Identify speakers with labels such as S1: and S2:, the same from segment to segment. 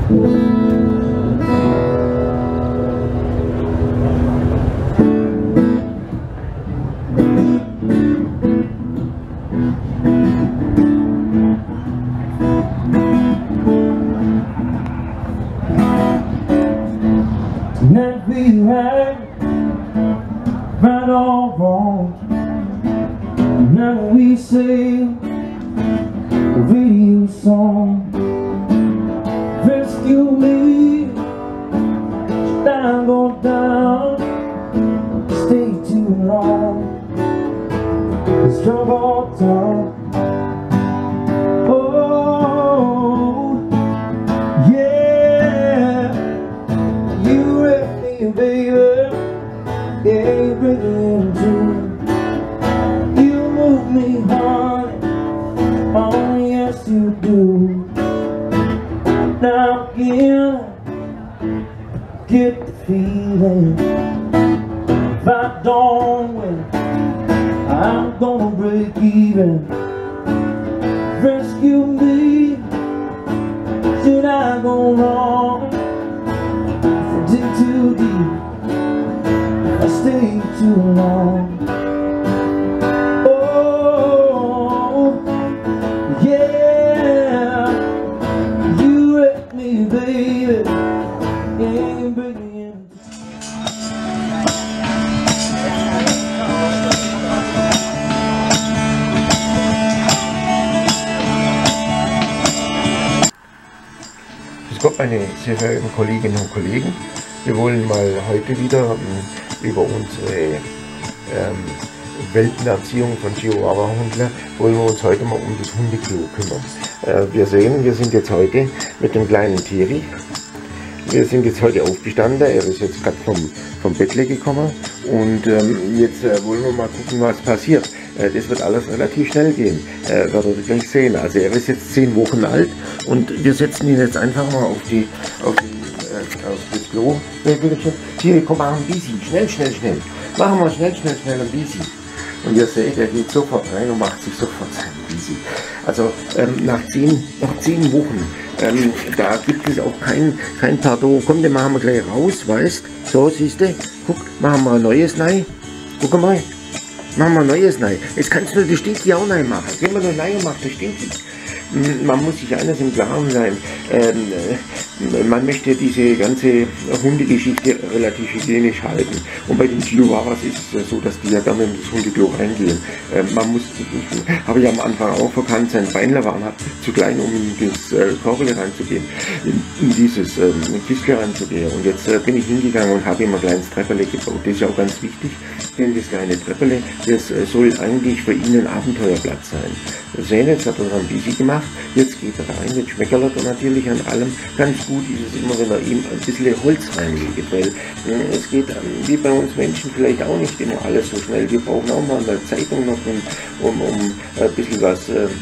S1: Tonight we right or wrong. Now we sing a radio song. Rescue me, should I go down? Stay too long, struggle down. Baby, yeah, bring me into. You move me, honey, oh yes you do. Now again, get the feeling. If I don't win, I'm gonna break even. Rescue me, should I go wrong? Too deep, I stay too long. Oh, yeah, you wrecked me, baby. Yeah, bring me in.
S2: Grüß Gott, meine sehr verehrten Kolleginnen und Kollegen. Wir wollen mal heute wieder über unsere Welpenerziehung von Chihuahua-Hundler, wollen wir uns heute mal um das Hundeklo kümmern. Wir sehen, wir sind jetzt heute mit dem kleinen Thierry. Wir sind jetzt heute aufgestanden, er ist jetzt gerade vom Bettle gekommen und jetzt wollen wir mal gucken, was passiert. Das wird alles relativ schnell gehen, werdet ihr gleich sehen. Also er ist jetzt 10 Wochen alt und wir setzen ihn jetzt einfach mal auf das Klo. Thierry, komm, machen ein bisschen, schnell. Machen wir schnell ein bisschen. Und ihr seht, er geht sofort rein und macht sich sofort sein Bisi. Also nach 10 Wochen, da gibt es auch kein Pardon. Komm, den machen wir gleich raus, weißt? So, siehst du, guck, machen wir ein neues rein. Guck mal, machen wir ein neues rein. Jetzt kannst du das Stinky auch rein machen. Wenn man das rein macht, das Stinky. Man muss sich eines im Klaren sein, man möchte diese ganze Hundegeschichte relativ hygienisch halten. Und bei den Chihuahuas ist es so, dass die ja gerne in das Hundeklo reingehen. Man muss, habe ich am Anfang auch verkannt, sein Beinler waren zu klein, um in das Korbel reinzugehen, in dieses Kistchen reinzugehen. Und jetzt bin ich hingegangen und habe ihm ein kleines Trepperle gebaut. Das ist ja auch ganz wichtig, denn das kleine Trepperle, das soll eigentlich für ihn ein Abenteuerplatz sein. Wir sehen, jetzt hat er ein Bisi gemacht, jetzt geht er rein, jetzt schmeckert er natürlich an allem. Ganz gut ist es immer, wenn er ihm ein bisschen Holz reinlegt, weil es geht, wie bei uns Menschen, vielleicht auch nicht immer alles so schnell. Wir brauchen auch mal eine Zeitung noch, um ein bisschen was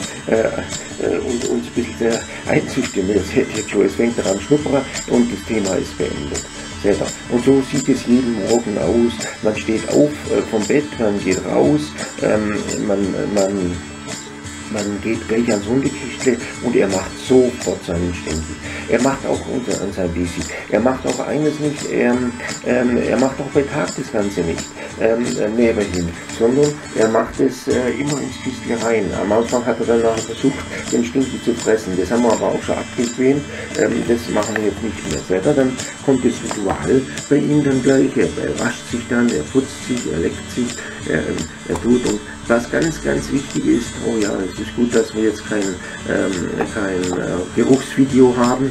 S2: und uns ein bisschen einzustimmen. Ihr seht jetzt schon, es fängt daran schnuppern und das Thema ist beendet. Und so sieht es jeden Morgen aus. Man steht auf vom Bett, man geht raus, man geht gleich ans Hundeküchle und er macht sofort seinen Stinky. Er macht auch an sein Bisi. Er macht auch eines nicht, er macht auch bei Tag das Ganze nicht nebenhin, sondern er macht es immer ins Küchle rein. Am Anfang hat er dann versucht, den Stinky zu fressen. Das haben wir aber auch schon abgewöhnt. Das machen wir jetzt nicht mehr. Selber dann kommt das Ritual bei ihm dann gleich. Er wascht sich dann, er putzt sich, er leckt sich, er tut. Und was ganz, ganz wichtig ist, oh ja, es ist gut, dass wir jetzt kein Geruchsvideo haben.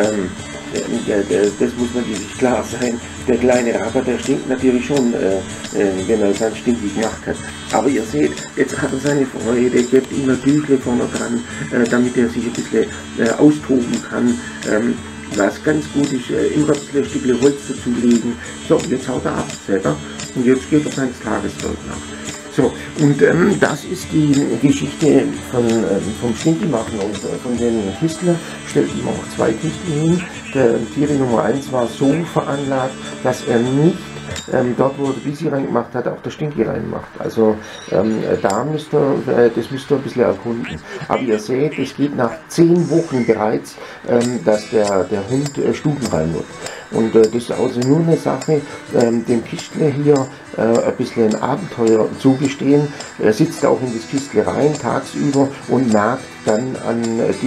S2: Das muss natürlich klar sein. Der kleine Racker, der stinkt natürlich schon, wenn er sein Stinky gemacht hat. Aber ihr seht, jetzt hat er seine Freude, gibt ihm ein Tüchle vorne dran, damit er sich ein bisschen austoben kann. Was ganz gut ist, immer ein bisschen ein Stückchen Holz dazulegen. So, jetzt haut er ab, selber. Und jetzt geht er seines Tageswerk nach. So, und das ist die Geschichte vom Stinky machen. Und von den Kistler stellten wir auch 2 Kisten hin. Der Thierry Nummer 1 war so veranlagt, dass er nicht dort wo der Bisi reingemacht hat, auch der Stinky reinmacht. Also das müsst ihr ein bisschen erkunden. Aber ihr seht, es geht nach 10 Wochen bereits, dass der Hund stubenrein wird. Und das ist also nur eine Sache, dem Kistle hier ein bisschen ein Abenteuer zugestehen. Er sitzt auch in das Kistle rein tagsüber und nagt dann an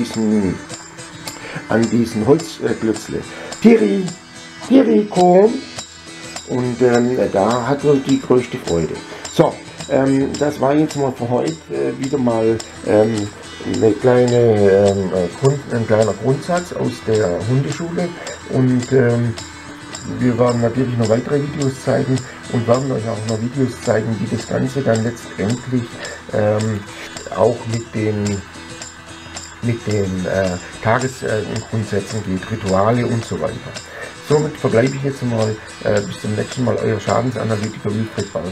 S2: diesen Holzklötzle. Thierry, komm! Und da hat er die größte Freude. So, das war jetzt mal für heute wieder mal ein kleiner Grundsatz aus der Hundeschule. Und wir werden natürlich noch weitere Videos zeigen und werden euch auch noch Videos zeigen, wie das Ganze dann letztendlich auch mit den Tagesgrundsätzen geht, Rituale und so weiter. Somit verbleibe ich jetzt mal bis zum nächsten Mal, euer Schadensanalytiker Wilfried Balder.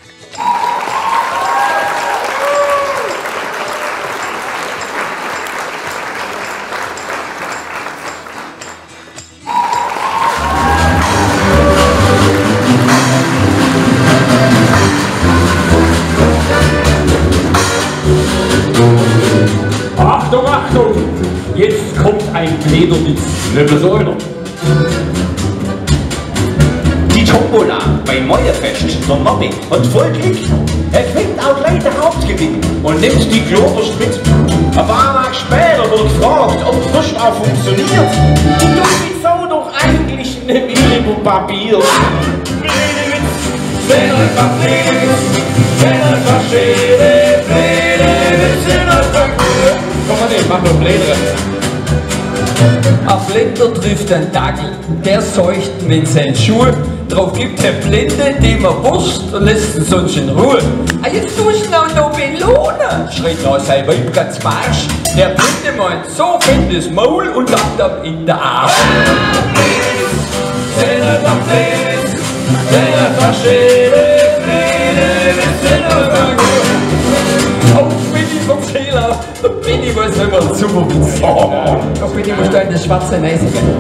S3: Achtung, Achtung! Jetzt kommt ein Lederwitz, nicht mehr so einer. Die Tombola beim Mäuerfest, der Nobby hat voll Glück. Er kriegt auch gleich den Hauptgewinn und nimmt die Globwurst mit. Ein paar Tage später wird gefragt, ob die Wurst auch funktioniert. Die tut Sau doch eigentlich nicht mehr über Papier. Redewitz, wenn einfach Redewitz, wenn einfach Redewitz, wenn einfach gut. Komm mal nicht, mach nur Blätter. Ein Blinder trifft einen Dackel, der seucht mit seinen Schuhen. Drauf gibt er Blinde, dem er Wurst und lässt ihn sonst in Ruhe. Ah, jetzt tust du noch belohnen, schreit noch sein Weib ganz barsch. Der Blinde meint so fett das Maul und langt ihm in der Arsch. Oh, Billy vom Fehler, Billy weiß immer einen super Witz. Oh, Billy muss da in das schwarze Neise gehen.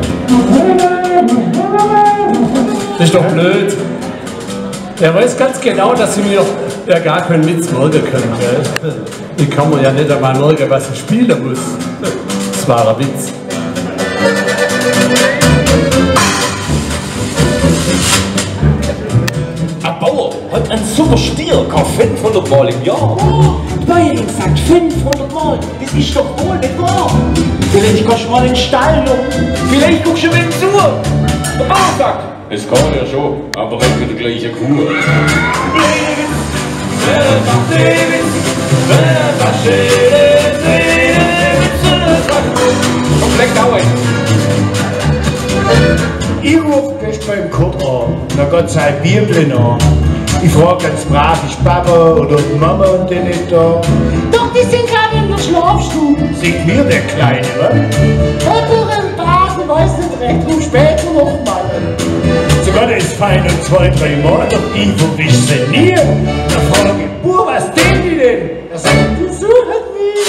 S4: Das ist doch blöd. Er weiß ganz genau, dass sie mir ja gar keinen Witz merken können. Gell? Ich kann mir ja nicht einmal merken, was ich spielen muss. Das war ein Witz.
S3: Ein Bauer hat einen super Stier, kauft 500 Mal im Jahr. Oh, die Bäuerin sagt 500 Mal, das ist doch wohl nicht wahr. Vielleicht gehst du mal in den Stall noch, vielleicht guckst du mir zu. Der Bauer sagt, es kann ja schon, aber nicht mit der gleichen Kuh. Komplett dauern.
S5: Ich ruf gleich beim Kurt an, na Gott sei Bibel an. Ich frag ganz brav, ist Papa oder die Mama und die nicht da?
S6: Doch, die sind gerade in der Schlafstube.
S5: Singt mir der Kleine, wa?
S6: Oder im Basen, weiß nicht recht, wo später noch mal.
S5: Sogar das ist fein und 2, 3 Mal, doch ich verwisch sie nie. Da frag ich, Bub, was denn die denn? Er sagt, die suchen mich.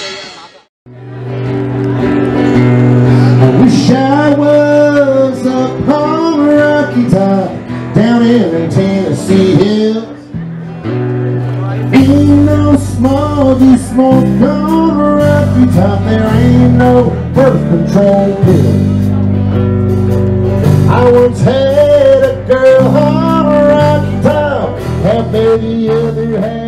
S1: I wish I was up on Rocky Top down in Tennessee Hills. Ain't no small, you smoke on Rocky Top. There ain't no birth control pills. I once had a girl on Rocky Top. Have baby ever had?